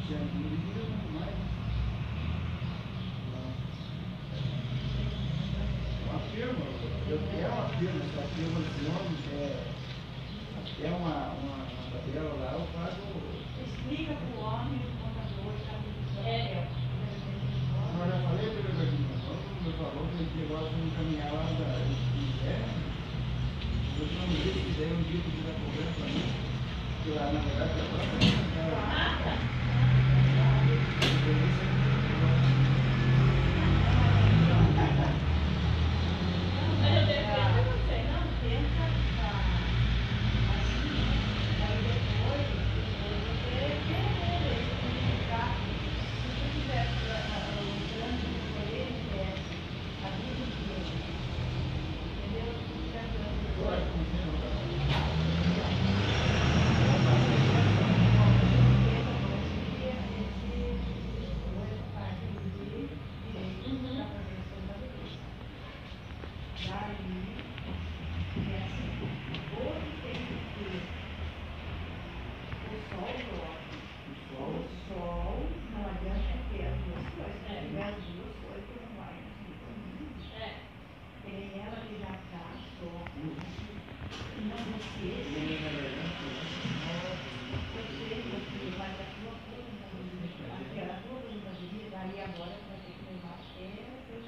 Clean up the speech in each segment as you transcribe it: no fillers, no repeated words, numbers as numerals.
tinha 15 dias, mas uma firma, é uma firma, essa firma de nome é uma tabela lá, eu pago. Explica para o homem o contador está Mas eu já falei para ele aqui, meu favor, que agora vamos encaminhar lá da eu não vi que daí um dia que está cobrando para mim, que lá na verdade é para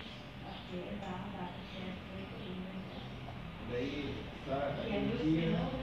daí, tá,